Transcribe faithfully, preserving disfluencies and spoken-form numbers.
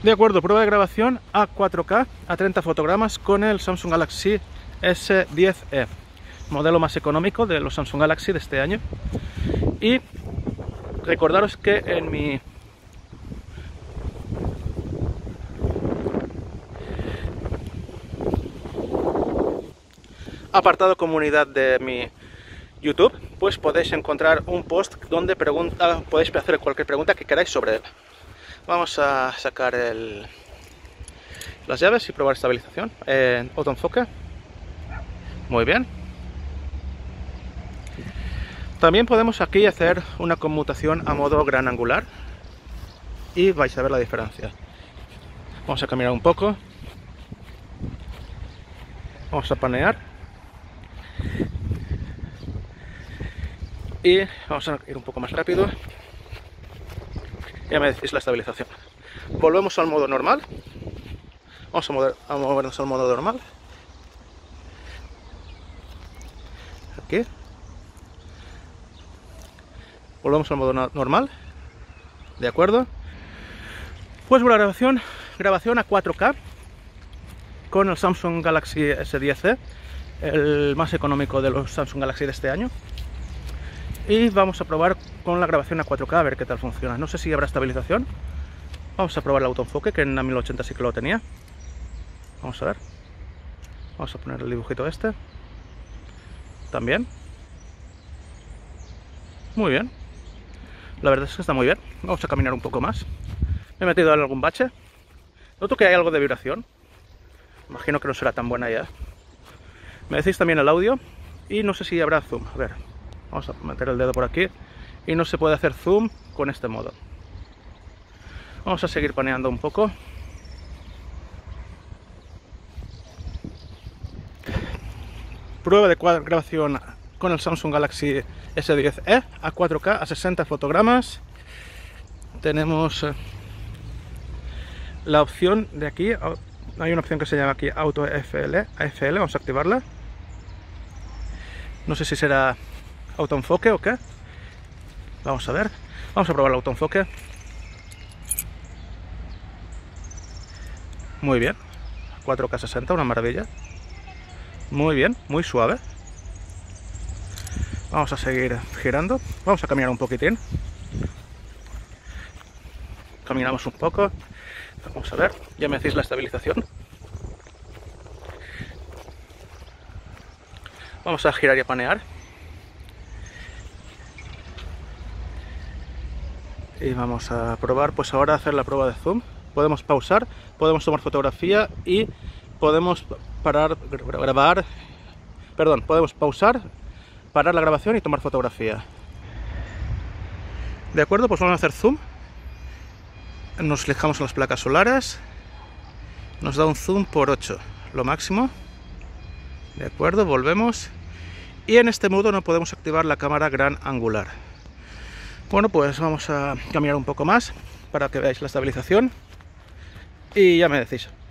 De acuerdo, prueba de grabación a cuatro K a treinta fotogramas con el Samsung Galaxy S diez e, modelo más económico de los Samsung Galaxy de este año. Y recordaros que en mi apartado comunidad de mi YouTube, pues podéis encontrar un post donde pregunta, podéis hacer cualquier pregunta que queráis sobre él. Vamos a sacar el, las llaves y probar estabilización en autoenfoque. Muy bien. También podemos aquí hacer una conmutación a modo gran angular y vais a ver la diferencia. Vamos a caminar un poco. Vamos a panear. Y vamos a ir un poco más rápido. Ya me decís la estabilización. Volvemos al modo normal. Vamos a, mover, a movernos al modo normal. Aquí. Volvemos al modo no normal. De acuerdo. Pues la grabación, grabación a cuatro K con el Samsung Galaxy S diez e, el más económico de los Samsung Galaxy de este año. Y vamos a probar con la grabación a cuatro K a ver qué tal funciona. No sé si habrá estabilización. Vamos a probar el autoenfoque, que en la mil ochenta sí que lo tenía. Vamos a ver. Vamos a poner el dibujito este. También. Muy bien. La verdad es que está muy bien. Vamos a caminar un poco más. Me he metido en algún bache. Noto que hay algo de vibración. Imagino que no será tan buena ya. Me decís también el audio. Y no sé si habrá zoom. A ver. Vamos a meter el dedo por aquí. Y no se puede hacer zoom con este modo. Vamos a seguir paneando un poco. Prueba de grabación con el Samsung Galaxy S diez e a cuatro K a sesenta fotogramas. Tenemos la opción de aquí. Hay una opción que se llama aquí Auto A F L. A F L. Vamos a activarla. No sé si será autoenfoque o qué. Vamos a ver. Vamos a probar el autoenfoque. Muy bien. cuatro K sesenta, una maravilla. Muy bien, muy suave. Vamos a seguir girando. Vamos a caminar un poquitín. Caminamos un poco. Vamos a ver. Ya me decís la estabilización. Vamos a girar y a panear. Y vamos a probar, pues ahora hacer la prueba de zoom. Podemos pausar, podemos tomar fotografía y podemos parar, grabar, perdón, podemos pausar, parar la grabación y tomar fotografía. De acuerdo, pues vamos a hacer zoom. Nos fijamos en las placas solares. Nos da un zoom por ocho, lo máximo. De acuerdo, volvemos. Y en este modo no podemos activar la cámara gran angular. Bueno, pues vamos a caminar un poco más para que veáis la estabilización y ya me decís.